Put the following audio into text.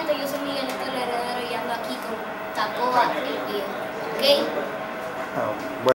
gente, yo soy Miguelito el Heredero y ando aquí con Tacoa el Viejo, ¿ok? Ah, bueno.